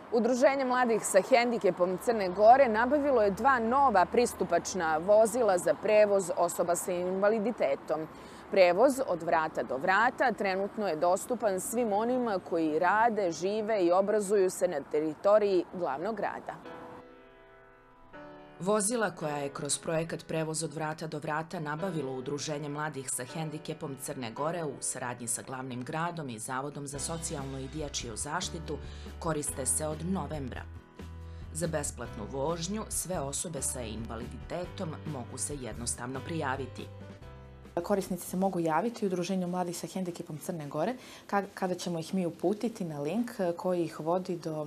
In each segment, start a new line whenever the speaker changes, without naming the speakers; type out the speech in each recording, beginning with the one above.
Udruženje mladih sa hendikepom Crne Gore nabavilo je 2 nova pristupačna vozila za prevoz osoba sa invaliditetom. Prevoz od vrata do vrata trenutno je dostupan svim onima koji rade, žive i obrazuju se na teritoriji glavnog grada.
Vozila koja je kroz projekat Prevoz od vrata do vrata nabavilo Udruženje mladih sa hendikepom Crne Gore u saradnji sa glavnim gradom i Zavodom za socijalnu i dječju zaštitu koriste se od novembra. Za besplatnu vožnju sve osobe sa invaliditetom mogu se jednostavno prijaviti.
Korisnici se mogu javiti u Udruženju mladih sa hendikepom Crne Gore kada ćemo ih mi uputiti na link koji ih vodi do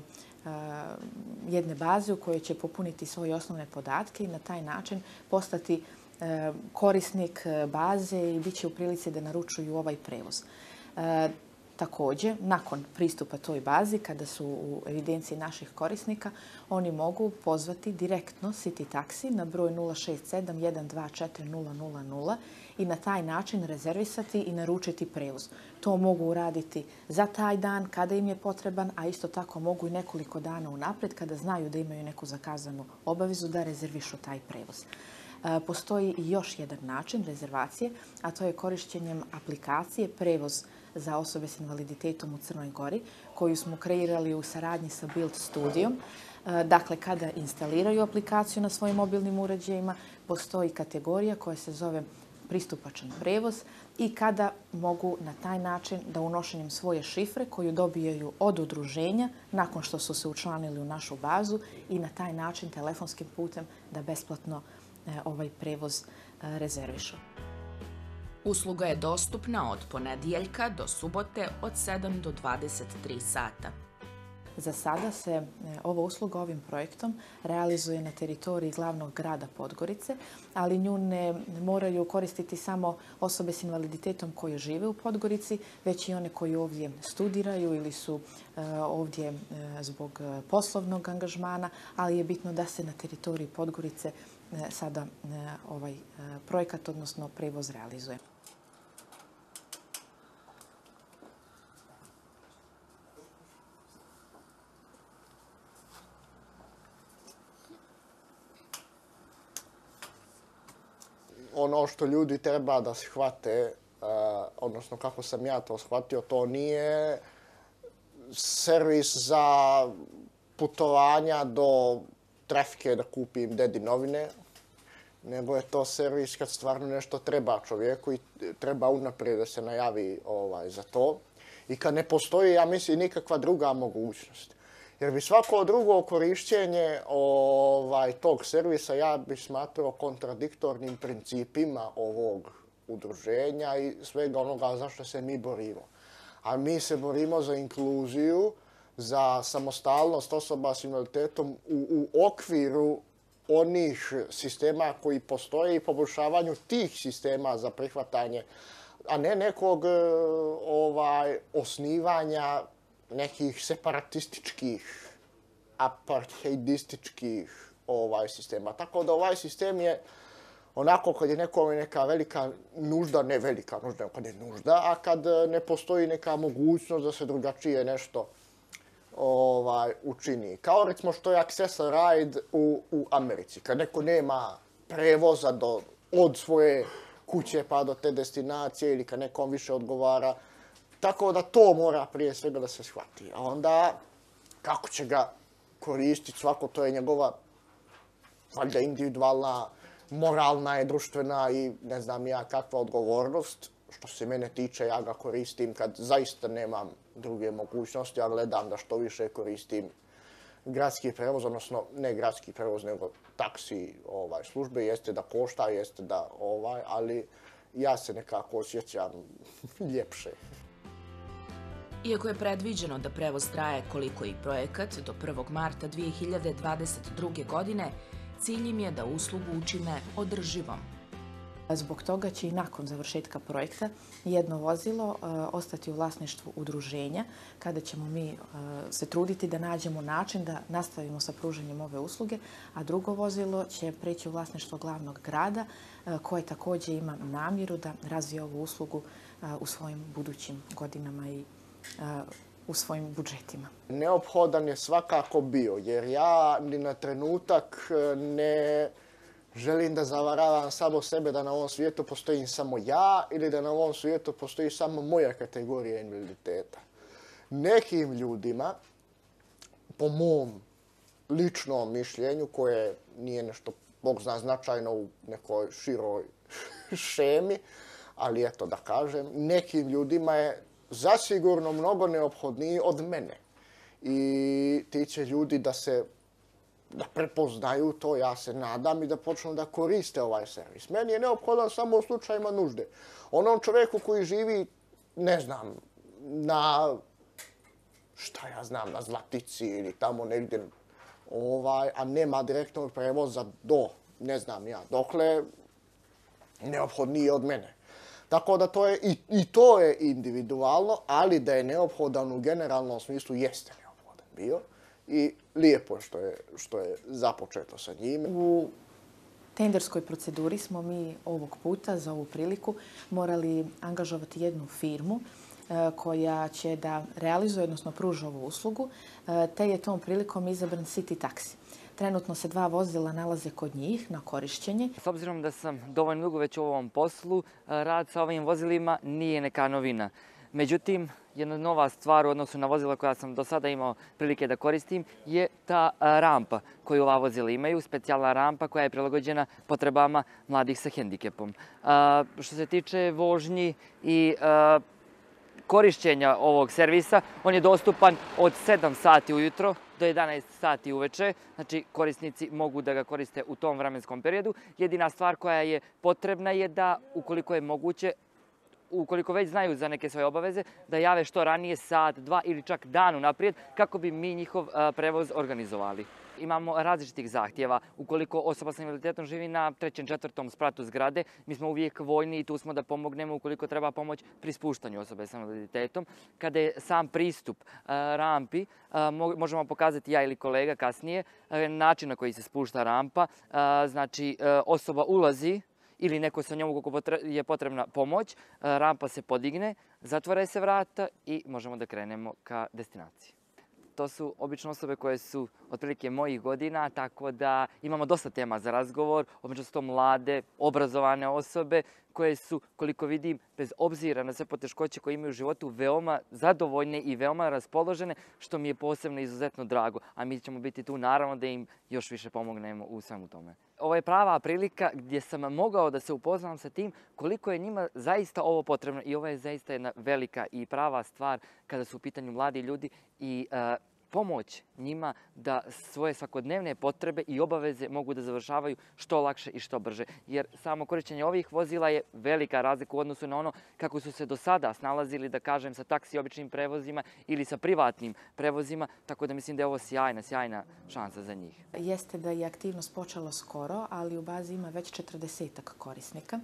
jedne baze u kojoj će popuniti svoje osnovne podatke i na taj način postati korisnik baze i bit će u prilici da naručuju ovaj prevoz. Također, nakon pristupa toj bazi, kada su u evidenciji naših korisnika, oni mogu pozvati direktno City Taxi na broj 067 124 000 i na taj način rezervisati i naručiti prevoz. To mogu uraditi za taj dan kada im je potreban, a isto tako mogu i nekoliko dana unaprijed kada znaju da imaju neku zakazanu obavezu da rezervišu taj prevoz. Postoji i još jedan način rezervacije, a to je korišćenjem aplikacije Prevoz za osobe s invaliditetom u Crnoj Gori, koju smo kreirali u saradnji sa Build Studijom. Dakle, kada instaliraju aplikaciju na svojim mobilnim uređajima, postoji kategorija koja se zove pristupačan prevoz i kada mogu na taj način da unošenjem svoje šifre koju dobijaju od udruženja nakon što su se učlanili u našu bazu i na taj način telefonskim putem da besplatno ovaj prevoz rezervišu.
Usluga je dostupna od ponedjeljka do subote od 7 do 23 sata.
Za sada se ova usluga ovim projektom realizuje na teritoriji glavnog grada Podgorice, ali nju ne moraju koristiti samo osobe s invaliditetom koje žive u Podgorici, već i one koji ovdje studiraju ili su ovdje zbog poslovnog angažmana, ali je bitno da se na teritoriji Podgorice sada ovaj projekat, odnosno prevoz, realizuje.
Ono što ljudi treba da shvate, odnosno kako sam ja to shvatio, to nije servis za putovanja do trafike da kupim dedi novine, nego je to servis kad stvarno nešto treba čovjeku i treba unaprijed da se najavi za to. I kad ne postoji, ja mislim, nikakva druga mogućnost. Jer bi svako drugo korišćenje tog servisa ja bi smatrao kontradiktornim principima ovog udruženja i svega onoga za što se mi borimo. A mi se borimo za inkluziju, za samostalnost osoba s invaliditetom u okviru onih sistema koji postoje i poboljšavanju tih sistema za prihvatanje, a ne nekog osnivanja nekih separatističkih, apartheidističkih sistema. Tako da ovaj sistem je onako kad je nekome neka velika nužda, ne velika nužda, kad je nužda, a kad ne postoji neka mogućnost da se drugačije nešto učini. Kao recimo što je Accessor Ride u Americi. Kad neko nema prevoza od svoje kuće pa do te destinacije ili kad nekom više odgovara. Tako da to mora prije svega da se shvati. A onda kako će ga koristiti svako, to je njegova valjda individualna, moralna i društvena i ne znam ja kakva odgovornost. Što se mene tiče, ja ga koristim kad zaista nemam druge mogućnosti, ja gledam da što više koristim gradski prevoz, odnosno ne gradski prevoz, nego taksi službe. Jeste da košta, jeste da ali ja se nekako osjećam ljepše.
Iako je predviđeno da prevoz traje koliko i projekat do 1. marta 2022. godine, cilj im je da uslugu učine održivom.
Zbog toga će i nakon završetka projekta jedno vozilo ostati u vlasništvu udruženja, kada ćemo mi se truditi da nađemo način da nastavimo sa pružanjem ove usluge, a drugo vozilo će preći u vlasništvo glavnog grada, koje također ima namjeru da razvije ovu uslugu u svojim budućim godinama i u svojim budžetima.
Neophodan je svakako bio, jer ja ni na trenutak ne želim da zavaravam samo sebe da na ovom svijetu postoji samo ja ili da na ovom svijetu postoji samo moja kategorija invaliditeta. Nekim ljudima, po mom ličnom mišljenju, koje nije nešto, Bog zna, značajno u nekoj široj šemi, ali eto da kažem, nekim ljudima je zasigurno mnogo neophodniji od mene. I ti će ljudi da prepoznaju to, ja se nadam, i da počnu da koriste ovaj servis. Meni je neophodan samo u slučajima nužde. Onom čovjeku koji živi, ne znam, na Zlatici ili tamo negdje, a nema direktnog prevoza ne znam ja, dokle, neophodniji od mene. Tako da to je individualno, ali da je neophodan u generalnom smislu jeste neophodan bio i lijepo je što je započeto sa njime.
U tenderskoj proceduri smo mi ovog puta za ovu priliku morali angažovati jednu firmu koja će da realizuje, odnosno pruža ovu uslugu, te je tom prilikom izabran City Taxi. Trenutno se 2 vozila nalaze kod njih na korišćenje.
S obzirom da sam dovoljno dugo već u ovom poslu, rad sa ovim vozilima nije neka novina. Međutim, jedna nova stvar u odnosu na vozila koja sam do sada imao prilike da koristim je ta rampa koju ova vozila imaju, specijalna rampa koja je prilagođena potrebama mladih sa hendikepom. Što se tiče vožnji i korišćenja ovog servisa, on je dostupan od 7 sati ujutro do 11 sati uveče. Znači, korisnici mogu da ga koriste u tom vremenskom periodu. Jedina stvar koja je potrebna je da, ukoliko je moguće, ukoliko već znaju za neke svoje obaveze, da jave što ranije, sat, 2 ili čak dan unaprijed, kako bi mi njihov prevoz organizovali. Imamo različitih zahtjeva. Ukoliko osoba sa invaliditetom živi na 3., 4. spratu zgrade, mi smo uvijek voljni i tu smo da pomognemo ukoliko treba pomoć pri spuštanju osobe sa invaliditetom. Kada je sam pristup rampi, možemo pokazati ja ili kolega kasnije način na koji se spušta rampa. Znači, osoba ulazi ili neko sa njom ukoliko je potrebna pomoć, rampa se podigne, zatvore se vrata i možemo da krenemo ka destinaciji. To su obično osobe koje su otprilike mojih godina, tako da imamo dosta tema za razgovor. Obično su to mlade, obrazovane osobe koje su, koliko vidim, bez obzira na sve poteškoće koje imaju u životu, veoma zadovoljne i veoma raspoložene, što mi je posebno izuzetno drago. A mi ćemo biti tu naravno da im još više pomognemo u svemu tome. Ovo je prava prilika gdje sam mogao da se upoznam sa tim koliko je njima zaista ovo potrebno i ovo je zaista jedna velika i prava stvar kada su u pitanju mladi ljudi i pomoć njima da svoje svakodnevne potrebe i obaveze mogu da završavaju što lakše i što brže. Jer samo korišćenje ovih vozila je velika razlika u odnosu na ono kako su se do sada snalazili, da kažem, sa taksi običnim prevozima ili sa privatnim prevozima, tako da mislim da je ovo sjajna šansa za njih.
Jeste da je aktivnost počela skoro, ali u bazi ima već 40-ak korisnika.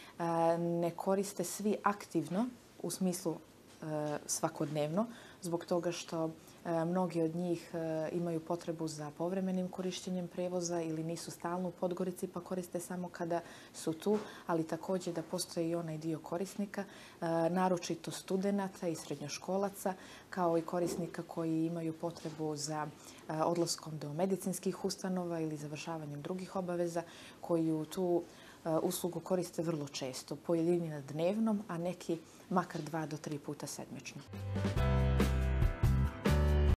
Ne koriste svi aktivno, u smislu svakodnevno, zbog toga što mnogi od njih imaju potrebu za povremenim korištenjem prevoza ili nisu stalno u Podgorici pa koriste samo kada su tu, ali također da postoji i onaj dio korisnika, naročito studenata i srednjoškolaca, kao i korisnika koji imaju potrebu za odlaskom do medicinskih ustanova ili završavanjem drugih obaveza, koji tu uslugu koriste vrlo često, pojedini na dnevnom, a neki makar 2 do 3 puta sedmično.